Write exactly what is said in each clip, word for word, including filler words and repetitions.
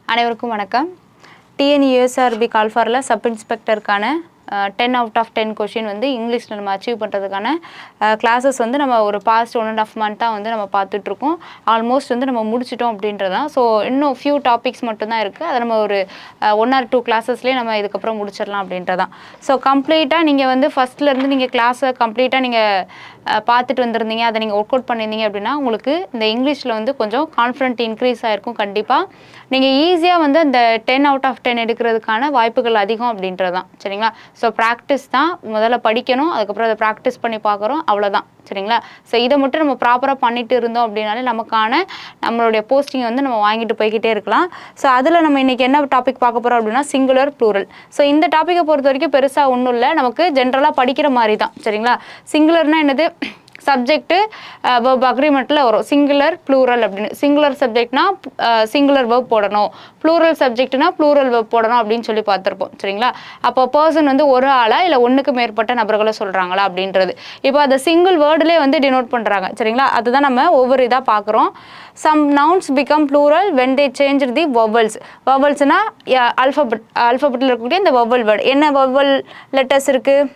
அனைவருக்கும் வணக்கம். T N U S R B call ஃபார்ல சப் இன்ஸ்பெக்டருக்கான ten out of ten question வந்து இங்கிலீஷில் நம்ம அச்சீவ் பண்ணுறதுக்கான கிளாஸஸ் வந்து நம்ம ஒரு பாஸ்ட் ஒன் அண்ட் ஆஃப் மந்த்தாக வந்து நம்ம பார்த்துட்ருக்கோம். ஆல்மோஸ்ட் வந்து நம்ம முடிச்சிட்டோம் அப்படின்றதான். ஸோ இன்னும் ஃபியூ டாபிக்ஸ் மட்டும்தான் இருக்குது. அதை நம்ம ஒரு ஒன் ஆர் டூ கிளாஸஸ்லேயே நம்ம இதுக்கப்புறம் முடிச்சிடலாம் அப்படின்றதான். ஸோ கம்ப்ளீட்டாக நீங்கள் வந்து ஃபஸ்ட்லேருந்து நீங்கள் கிளாஸை கம்ப்ளீட்டாக நீங்கள் பார்த்துட்டு வந்திருந்தீங்க, அதை நீங்கள் ஒர்க் அவுட் பண்ணியிருந்தீங்க அப்படின்னா உங்களுக்கு இந்த இங்கிலீஷில் வந்து கொஞ்சம் கான்ஃபிடென்ட் இன்க்ரீஸ் ஆகிருக்கும். கண்டிப்பாக நீங்கள் ஈஸியாக வந்து அந்த டென் அவுட் ஆஃப் டென் எடுக்கிறதுக்கான வாய்ப்புகள் அதிகம் அப்படின்றது தான். சரிங்களா? ஸோ ப்ராக்டிஸ் தான் முதல்ல படிக்கணும், அதுக்கப்புறம் அதை ப்ராக்டிஸ் பண்ணி பார்க்குறோம், அவ்வளோதான். சரிங்களா? ஸோ இதை மட்டும் நம்ம ப்ராப்பராக பண்ணிட்டு இருந்தோம் அப்படின்னாலே நமக்கான நம்மளுடைய போஸ்டிங்கை வந்து நம்ம வாங்கிட்டு போய்கிட்டே இருக்கலாம். ஸோ அதில் நம்ம இன்றைக்கி என்ன டாபிக் பார்க்க போகிறோம் அப்படின்னா சிங்குலர் ப்ளூரல். ஸோ இந்த டாப்பிக்கை பொறுத்த வரைக்கும் பெருசாக ஒன்றும் இல்லை, நமக்கு ஜென்ரலாக படிக்கிற மாதிரி தான். சரிங்களா? சிங்குலர்னால் என்னது? சப்ஜெக்ட்டு வெர்ப் அக்ரிமெண்ட்டில் வரும் சிங்குலர் ப்ளூரல் அப்படின்னு. சிங்குலர் சப்ஜெக்ட்னா சிங்குலர் வெர்ப் போடணும், ப்ளூரல் சப்ஜெக்ட்னா ப்ளூரல் வெர்ப் போடணும் அப்படின்னு சொல்லி பார்த்துருப்போம். சரிங்களா? அப்போ பர்சன் வந்து ஒரு ஆளா இல்லை ஒன்றுக்கு மேற்பட்ட நபர்களை சொல்கிறாங்களா அப்படின்றது. இப்போ அதை சிங்கிள் வேர்டுலேயே வந்து டினோட் பண்ணுறாங்க. சரிங்களா? அதுதான் நம்ம ஒவ்வொரு இதாக பார்க்குறோம். Some nouns become plural when they change the vowels. வவல்ஸ்னா அல்ஃபபெட் அல்ஃபபெட்டில் இருக்கக்கூடிய இந்த வவல் வேர்டு. என்ன வவல் லெட்டர்ஸ் இருக்குது?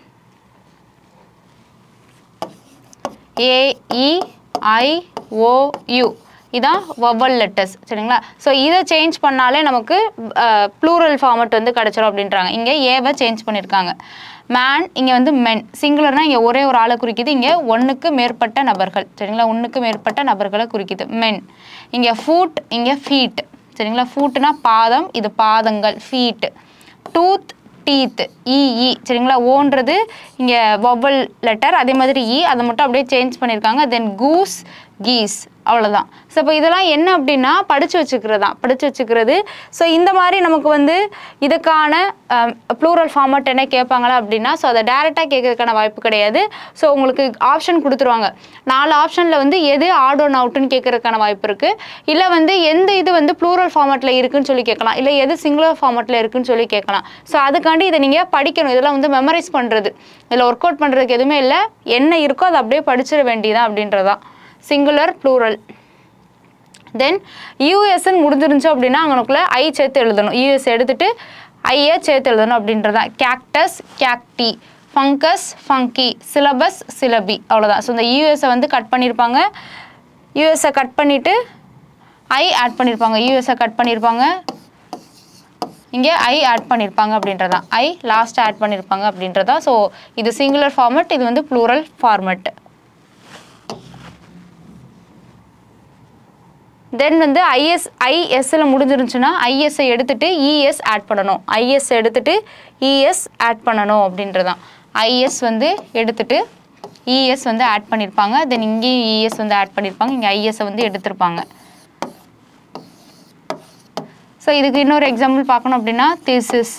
A E I O U இதான் வவல் லெட்டர்ஸ். சரிங்களா? ஸோ இதை சேஞ்ச் பண்ணாலே நமக்கு ப்ளூரல் ஃபார்மட் வந்து கிடச்சிரும் அப்படின்றாங்க. இங்கே ஏவை சேஞ்ச் பண்ணியிருக்காங்க. மேன் இங்கே வந்து மென். சிங்குலர்னால் இங்கே ஒரே ஒரு ஆளை குறிக்குது, இங்கே ஒன்றுக்கு மேற்பட்ட நபர்கள். சரிங்களா? ஒன்றுக்கு மேற்பட்ட நபர்களை குறிக்குது மென். இங்கே ஃபூட், இங்கே ஃபீட். சரிங்களா? ஃபூட்னா பாதம், இது பாதங்கள், ஃபீட். Tooth, teeth, E. சரிங்களா? ஓன்றது இங்கே வவல் லெட்டர், அதே மாதிரி இ, அதை மட்டும் அப்படியே சேஞ்ச் பண்ணியிருக்காங்க. தென் கூஸ், கீஸ், அவ்வளோதான். ஸோ இப்போ இதெல்லாம் என்ன அப்படின்னா படித்து வச்சுக்கிறது தான், படித்து வச்சுக்கிறது. ஸோ இந்த மாதிரி நமக்கு வந்து இதுக்கான ப்ளூரல் ஃபார்மட் என்ன கேட்பாங்களா அப்படின்னா, ஸோ அதை டேரெக்டாக கேட்கறதுக்கான வாய்ப்பு கிடையாது. ஸோ உங்களுக்கு ஆப்ஷன் கொடுத்துருவாங்க. நாலு ஆப்ஷனில் வந்து எது ஆட் ஒன் அவுட்டுன்னு கேட்கறதுக்கான வாய்ப்பு இருக்குது. இல்லை வந்து எந்த இது வந்து ப்ளூரல் ஃபார்மட்டில் இருக்குன்னு சொல்லி கேட்கலாம், இல்லை எது சிங்குலர் ஃபார்மட்டில் இருக்குன்னு சொல்லி கேட்கலாம். ஸோ அதுக்காண்டி இதை நீங்கள் படிக்கணும். இதெல்லாம் வந்து மெமரைஸ் பண்ணுறது, இதில் ஒர்க் அவுட் பண்ணுறதுக்கு எதுவுமே இல்லை. என்ன இருக்கோ அதை அப்படியே படிச்சிட வேண்டியதான் அப்படின்றதான் சிங்குலர் ப்ளூரல். தென் யூஎஸ்ன்னு முடிஞ்சிருந்துச்சு அப்படின்னா அங்கனுக்குள்ளே ஐ சேர்த்து எழுதணும். யூஎஸ் எடுத்துகிட்டு ஐயை சேர்த்து எழுதணும் அப்படின்றதான். Cactus, cacti, fungus, fungi, syllabus, syllabi, அவ்வளோதான். ஸோ இந்த யூஎஸை வந்து கட் பண்ணியிருப்பாங்க. யூஎஸை கட் பண்ணிவிட்டு ஐ ஆட் பண்ணியிருப்பாங்க. யூஎஸை கட் பண்ணியிருப்பாங்க, இங்கே ஐ ஆட் பண்ணியிருப்பாங்க அப்படின்றதான். ஐ லாஸ்ட் ஆட் பண்ணியிருப்பாங்க அப்படின்றதா. ஸோ இது சிங்குலர் ஃபார்மெட், இது வந்து ப்ளூரல் ஃபார்மெட். தென் வந்து ஐஎஸ் ஐஎஸ்ஸில் முடிஞ்சிருந்துச்சுன்னா ஐஎஸ்ஸை எடுத்துகிட்டு இஎஸ் ஆட் பண்ணணும். ஐஎஸ் எடுத்துகிட்டு இஎஸ் ஆட் பண்ணணும் அப்படின்றதான். ஐஎஸ் வந்து எடுத்துகிட்டு இஎஸ் வந்து ஆட் பண்ணியிருப்பாங்க. தென் இங்கேயும் இஎஸ் வந்து ஆட் பண்ணியிருப்பாங்க, இங்கே ஐஎஸ்ஸை வந்து எடுத்திருப்பாங்க. ஸோ இதுக்கு இன்னொரு எக்ஸாம்பிள் பார்க்கணும் அப்படின்னா தீசிஸ்,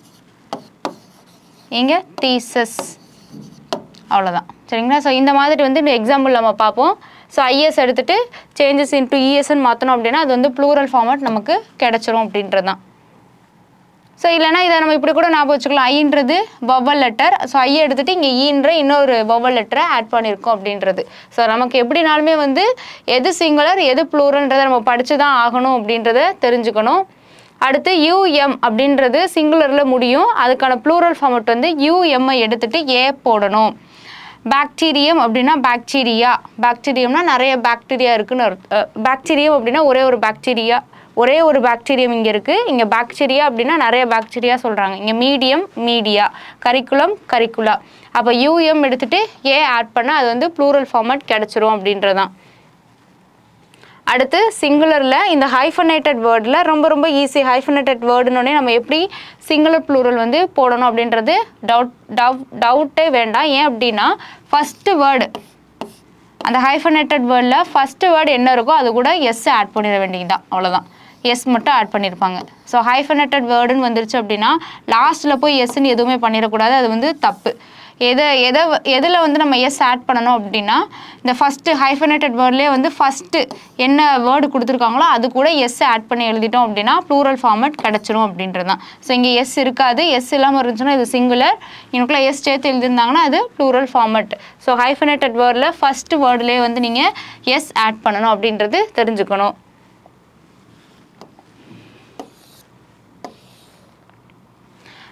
இங்கே தீசஸ், அவ்வளோதான். சரிங்களா? ஸோ இந்த மாதிரி வந்து இந்த எக்ஸாம்பிள் நம்ம பார்ப்போம். ஸோ ஐஎஸ் எடுத்துகிட்டு சேஞ்சஸ் இன்ட்டு இஎஸ்ன்னு மாற்றணும் அப்படின்னா அது வந்து ப்ளூரல் ஃபார்மட் நமக்கு கிடச்சிரும் அப்படின்றது தான். ஸோ இல்லைனா இதை நம்ம இப்படி கூட ஞாபகம் வச்சுக்கலாம். ஐன்றது வவல் லெட்டர். ஸோ ஐயை எடுத்துகிட்டு இங்கே ஈன்ற இன்னொரு வவல் லெட்டரை ஆட் பண்ணியிருக்கோம் அப்படின்றது. ஸோ நமக்கு எப்படினாலுமே வந்து எது சிங்குலர் எது ப்ளூரல்ன்றதை நம்ம படித்து தான் ஆகணும் அப்படின்றத தெரிஞ்சுக்கணும். அடுத்து யூஎம் அப்படின்றது சிங்குலரில் முடியும், அதுக்கான ப்ளூரல் ஃபார்மட் வந்து யூஎம்ஐ எடுத்துகிட்டு ஏ போடணும். பாக்டீரியம் அப்படின்னா பாக்டீரியா. பாக்டீரியம்னா நிறைய பாக்டீரியா இருக்குன்னு அர்த்தம். பாக்டீரியம் அப்படின்னா ஒரே ஒரு பாக்டீரியா, ஒரே ஒரு பாக்டீரியம் இங்கே இருக்குது. இங்கே பாக்டீரியா அப்படின்னா நிறைய பாக்டீரியா சொல்கிறாங்க. இங்கே மீடியம், மீடியா, கரிக்குலம், கரிக்குலா. அப்போ யூஎம் எடுத்துகிட்டு ஏ ஆட் பண்ணால் அது வந்து ப்ளூரல் ஃபார்மட் கிடச்சிரும் அப்படின்றதான். அடுத்து சிங்குலரில் இந்த ஹைஃபனேட்டட் வேர்டில் ரொம்ப ரொம்ப ஈஸி. ஹைஃபனேட்டட் வேர்டுன்னொடனே நம்ம எப்படி சிங்குலர் ப்ளூரல் வந்து போடணும் அப்படின்றது டவுட் டவ் டவுட்டே வேண்டாம். ஏன் அப்படின்னா ஃபஸ்ட்டு வேர்டு அந்த ஹைஃபனேட்டட் வேர்டில் ஃபஸ்ட்டு வேர்டு என்ன இருக்கோ அது கூட எஸ் ஆட் பண்ணிட வேண்டியதுதான், அவ்வளோதான். எஸ் மட்டும் ஆட் பண்ணியிருப்பாங்க. ஸோ ஹைஃபனேட்டட் வேர்டுன்னு வந்துருச்சு அப்படின்னா லாஸ்ட்டில் போய் எஸ்ன்னு எதுவுமே பண்ணிடக்கூடாது, அது வந்து தப்பு. எதை எதை எதில் வந்து நம்ம எஸ் ஆட் பண்ணணும் அப்படின்னா இந்த ஃபஸ்ட்டு ஹைஃபனேட்டட் வேர்ட்லேயே வந்து ஃபஸ்ட்டு என்ன வேர்டு கொடுத்துருக்காங்களோ அது கூட எஸ் ஆட் பண்ணி எழுதிட்டோம் அப்படின்னா ப்ளூரல் ஃபார்மட் கிடச்சிரும் அப்படின்றது தான். ஸோ இங்கே எஸ் இருக்காது, எஸ் இல்லாமல் இருந்துச்சுன்னா இது சிங்குலர், இன்னுக்குள்ள எஸ் சேர்த்து எழுதியிருந்தாங்கன்னா அது ப்ளூரல் ஃபார்மட். ஸோ ஹைஃபனேட்டட் வேர்டில் ஃபஸ்ட்டு வேர்ட்லேயே வந்து நீங்கள் எஸ் ஆட் பண்ணணும் அப்படின்றது தெரிஞ்சுக்கணும்.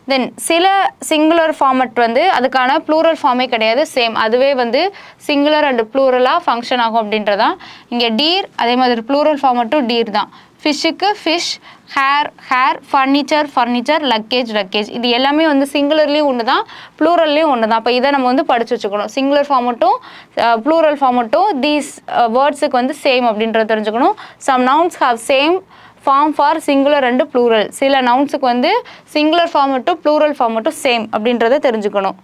தென் சில சிங்குலர் ஃபார்மட் வந்து அதுக்கான ப்ளூரல் ஃபார்மே கிடையாது, சேம் அதுவே வந்து சிங்குலர் அண்ட் ப்ளூரலாக ஃபங்க்ஷன் ஆகும் அப்படின்றதான். இங்கே டீர் அதே மாதிரி ப்ளூரல் ஃபார்மட்டும் டீர் தான். ஃபிஷ்ஷுக்கு fish, hair hair, furniture furniture, luggage luggage. இது எல்லாமே வந்து சிங்குலர்லேயும் ஒன்று தான், ப்ளூரல்லையும் ஒன்று தான். அப்போ இதை நம்ம வந்து படித்து வச்சுக்கணும். சிங்குலர் ஃபார்மட்டும் ப்ளூரல் ஃபார்மட்டும் தீஸ் வேர்ட்ஸுக்கு வந்து சேம் அப்படின்றத தெரிஞ்சுக்கணும். Some nouns have same form for singular and plural. சில நவுன்ஸுக்கு வந்து சிங்குலர் ஃபார்மட்டும் ப்ளூரல் ஃபார்மட்டும் சேம் அப்படின்றத தெரிஞ்சுக்கணும்.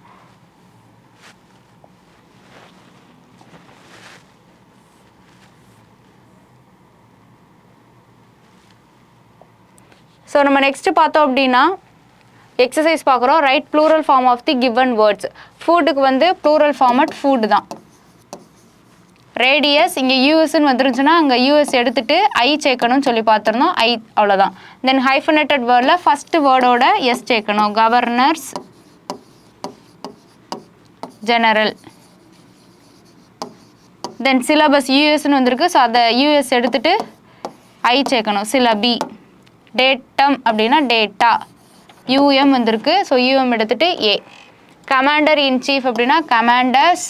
ஸோ நம்ம நெக்ஸ்ட்டு பார்த்தோம் அப்படின்னா எக்ஸசைஸ் பார்க்குறோம். Write plural form of the given words. ஃபுட்டுக்கு வந்து ப்ளூரல் ஃபார்மட் ஃபுட் தான். ரேடியஸ் இங்கே யூஎஸ்ன்னு வந்துருந்துச்சுன்னா அங்கே யூஎஸ் எடுத்துகிட்டு ஐ சேர்க்கணும்னு சொல்லி பார்த்துருந்தோம், ஐ அவ்வளோதான். தென் ஹைஃபனேட்டட் வேர்டில் ஃபஸ்ட்டு வேர்டோட எஸ் சேர்க்கணும். Governors general. தென் சிலபஸ் யூஎஸ்ன்னு வந்திருக்கு, ஸோ அதை யூஎஸ் எடுத்துகிட்டு ஐ சேர்க்கணும். சிலபி. டேட்டம் அப்படின்னா டேட்டா, யூஎம் வந்திருக்கு, ஸோ யூஎம் எடுத்துகிட்டு ஏ. கமாண்டர் இன் சீஃப் அப்படின்னா commanders,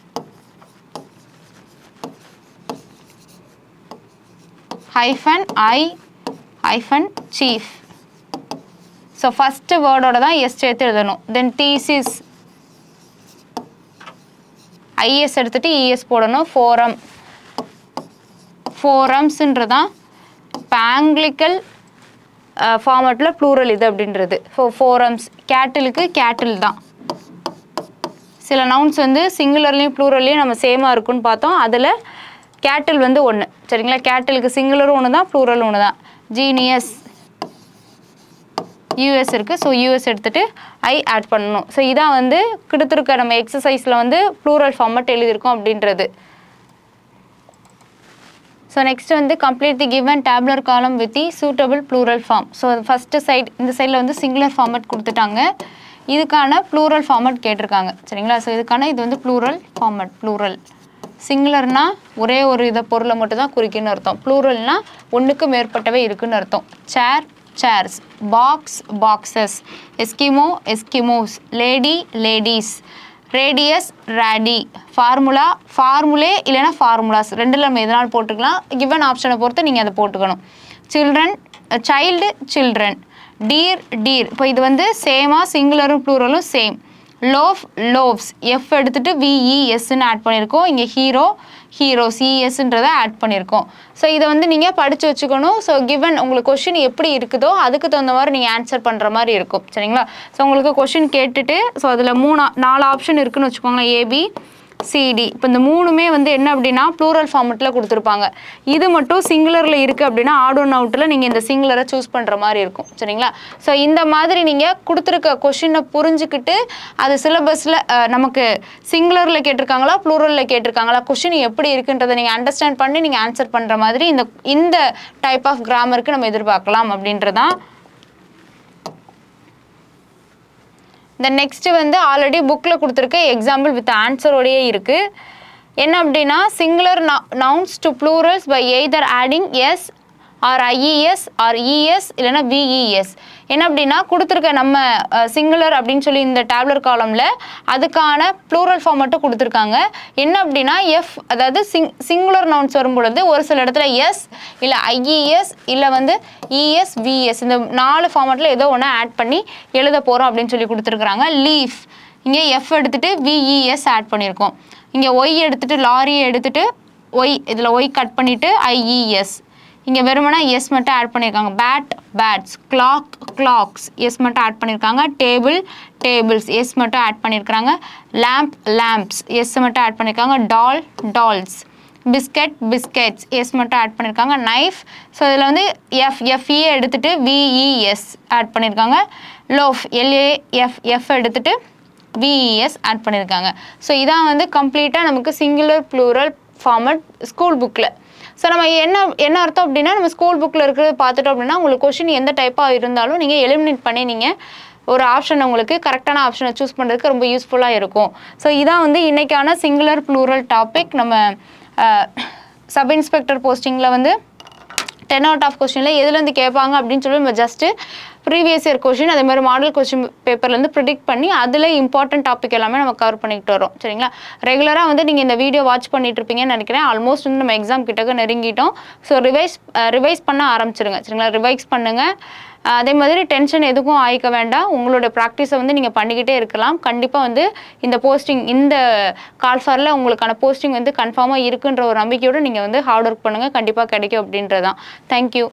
hyphen I hyphen chief. So first வேர்டோட தான் எஸ் சேர்த்து எழுதணும். தென் தீசிஸ் ஐஎஸ் எடுத்துகிட்டு இஎஸ் போடணும். ஃபோரம் ஃபோரம்ஸ்ன்றதான் இப்போ ஆங்கிலிக்கல் ஃபார்மட்டில் ப்ளூரல் இது அப்படின்றது. So forums. கேட்டிலுக்கு கேட்டில் தான். சில நவுன்ஸ் வந்து சிங்குலர்லேயும் ப்ளூரல்லையும் நம்ம சேமாக இருக்குன்னு பார்த்தோம், அதில் கேட்டில் வந்து ஒன்று. சரிங்களா, கேட்டிலுக்கு சிங்குலரும் ஒன்று தான், ப்ளூரலும் ஒன்று தான். ஜீனியஸ் யூஎஸ் இருக்குது, ஸோ யூஎஸ் எடுத்துகிட்டு ஐ ஆட் பண்ணணும். ஸோ இதான் வந்து கொடுத்துருக்க நம்ம எக்ஸசைஸில் வந்து ப்ளூரல் ஃபார்மட் எழுதியிருக்கோம் அப்படின்றது. ஸோ நெக்ஸ்ட் வந்து complete the given tabular column with the suitable plural form. So first side இந்த சைடில் வந்து சிங்குலர் ஃபார்மட் கொடுத்துட்டாங்க, இதுக்கான ப்ளூரல் ஃபார்மட் கேட்டிருக்காங்க. சரிங்களா, ஸோ இதுக்கான இது வந்து ப்ளூரல் ஃபார்மட். ப்ளூரல் சிங்குலர்னா ஒரே ஒரு இதை பொருளை மட்டும் தான் குறிக்குன்னு அர்த்தம். ப்ளூரல்னால் ஒன்றுக்கு மேற்பட்டவே இருக்குன்னு அர்த்தம். Chair chairs, box boxes, Eskimo Eskimos, lady ladies, radius radii, formula formulae இல்லைனா ஃபார்முலாஸ், ரெண்டில் நம்ம எதனால் போட்டுக்கலாம். கிவன் ஆப்ஷனை பொறுத்து நீங்கள் அதை போட்டுக்கணும். Children child children, deer deer. இப்போ இது வந்து சேமாக சிங்குலரும் ப்ளூரலும் சேம். லோஃப் லோவ்ஸ், எஃப் எடுத்துகிட்டு விஇஎஸ்ன்னு ஆட் பண்ணியிருக்கோம். இங்கே ஹீரோ ஹீரோஸ், இஎஸ்ன்றதை ஆட் பண்ணியிருக்கோம். ஸோ இதை வந்து நீங்கள் படித்து வச்சுக்கணும். ஸோ கிவன் உங்களுக்கு கொஷின் எப்படி இருக்குதோ அதுக்கு தகுந்த மாதிரி நீங்கள் ஆன்சர் பண்ணுற மாதிரி இருக்கும். சரிங்களா, ஸோ உங்களுக்கு கொஷின் கேட்டுட்டு ஸோ அதில் மூணு நாலு ஆப்ஷன் இருக்குதுன்னு வச்சுக்கோங்களேன். AB CD. இப்போ இந்த மூணுமே வந்து என்ன அப்படின்னா ப்ளூரல் ஃபார்மெட்டில் கொடுத்துருப்பாங்க. இது மட்டும் சிங்குலரில் இருக்குது அப்படின்னா ஆட் ஒன் அவுட்டில் நீங்கள் இந்த சிங்குலரை சூஸ் பண்ணுற மாதிரி இருக்கும். சரிங்களா, ஸோ இந்த மாதிரி நீங்கள் கொடுத்துருக்க கொஷினை புரிஞ்சுக்கிட்டு அது சிலபஸில் நமக்கு சிங்குலரில் கேட்டிருக்காங்களா ப்ளூரலில் கேட்டிருக்காங்களா கொஷின் எப்படி இருக்குன்றதை நீங்கள் அண்டர்ஸ்டாண்ட் பண்ணி நீங்கள் ஆன்சர் பண்ணுற மாதிரி இந்த இந்த டைப் ஆஃப் கிராமருக்கு நம்ம எதிர்பார்க்கலாம் அப்படின்றதான். இந்த நெக்ஸ்ட்டு வந்து ஆல்ரெடி புக்கில் கொடுத்துருக்க எக்ஸாம்பிள் வித் ஆன்சரோடையே இருக்குது. என்ன அப்படின்னா singular nouns to plurals by either adding S or IES or ES இல்லைனா விஇஎஸ். என்ன அப்படின்னா கொடுத்துருக்க நம்ம சிங்குலர் அப்படின்னு சொல்லி இந்த டேப்லர் காலமில் அதுக்கான ப்ளூரல் ஃபார்ம் மட்டும் கொடுத்துருக்காங்க. என்ன அப்படின்னா எஃப் அதாவது சிங் சிங்குலர் நவுன்ஸ் வரும்பொழுது ஒரு சில இடத்துல எஸ் இல்லை ஐஇஎஸ் இல்லை வந்து இஎஸ் விஎஸ் இந்த நாலு ஃபார்மட்டில் ஏதோ ஒன்று ஆட் பண்ணி எழுத போகிறோம் அப்படின்னு சொல்லி கொடுத்துருக்குறாங்க. லீஃப் இங்கே எஃப் எடுத்துகிட்டு விஇஎஸ் ஆட் பண்ணியிருக்கோம். இங்கே ஒய் எடுத்துகிட்டு லாரியை எடுத்துகிட்டு ஒய் இதில் ஒய் கட் பண்ணிவிட்டு ஐஇஎஸ். இங்கே வெறுமனா எஸ் மட்டும் ஆட் பண்ணியிருக்காங்க. Bat bats, clock clocks S மட்டும் ஆட் பண்ணியிருக்காங்க. டேபிள் டேபிள்ஸ் எஸ் மட்டும் ஆட் பண்ணியிருக்காங்க. லேம்ப் லேம்ப்ஸ் எஸ் மட்டும் ஆட் பண்ணியிருக்காங்க. Doll dolls, biscuit biscuits S மட்டும் ஆட் பண்ணியிருக்காங்க. நைஃப் ஸோ இதில் வந்து எஃப் எஃப்இ எடுத்துகிட்டு விஇஎஸ் ஆட் பண்ணியிருக்காங்க. லோஃப் எல்ஏ எஃப் எஃப் எடுத்துகிட்டு விஇஎஸ் ஆட் பண்ணியிருக்காங்க. ஸோ இதான் வந்து கம்ப்ளீட்டாக நமக்கு சிங்குலர் ப்ளூரல் ஃபார்மட் ஸ்கூல் புக்கில். ஸோ நம்ம என்ன என்ன அர்த்தம் அப்படின்னா நம்ம ஸ்கூல் புக்கில் இருக்கிறது பார்த்துட்டோம் அப்படின்னா உங்களுக்கு கொஷின் எந்த டைப்பாக இருந்தாலும் நீங்கள் எலிமினேட் பண்ணி நீங்கள் ஒரு ஆப்ஷன் உங்களுக்கு கரெக்டான ஆப்ஷனை சூஸ் பண்ணுறதுக்கு ரொம்ப யூஸ்ஃபுல்லாக இருக்கும். ஸோ இதான் வந்து இன்றைக்கான சிங்குலர் ப்ளூரல் டாபிக். நம்ம சப் இன்ஸ்பெக்டர் போஸ்டிங்கில் வந்து டென் அவுட் ஆஃப் கொஸ்டினில் எதுலேருந்து கேட்பாங்க அப்படின்னு சொல்லி நம்ம ஜஸ்ட்டு ப்ரீவியஸ் இயர் கொஸ்டின் அதே மாதிரி மாடல் கொஸ்டின் பேப்பர்லேருந்து ப்ரிடிக்ட் பண்ணி அதில் இம்பார்ட்டன்ட் டாபிக் எல்லாமே நம்ம கவர் பண்ணிக்கிட்டு வரோம் சரிங்களா. ரெகுலராக வந்து நீங்கள் இந்த வீடியோ வாட்ச் பண்ணிட்டு இருப்பீங்கன்னு நினைக்கிறேன். ஆல்மோஸ்ட் வந்து நம்ம எக்ஸாம் கிட்டக்க நெருங்கிட்டோம். ஸோ ரிவைஸ் ரிவைஸ் பண்ண ஆரம்பிச்சிருங்க சரிங்களா. ரிவைஸ் பண்ணுங்கள். அதே மாதிரி டென்ஷன் எதுக்கும் ஆயிக்க வேண்டாம். உங்களோட ப்ராக்டிஸை வந்து நீங்கள் பண்ணிக்கிட்டே இருக்கலாம். கண்டிப்பாக வந்து இந்த போஸ்டிங் இந்த கால்ஃபாரில் உங்களுக்கான போஸ்டிங் வந்து கன்ஃபார்மாக இருக்குன்ற ஒரு நம்பிக்கையோடு நீங்கள் வந்து ஹார்ட் ஒர்க் பண்ணுங்கள். கண்டிப்பாக கிடைக்கும் அப்படின்றதான். தேங்க்யூ.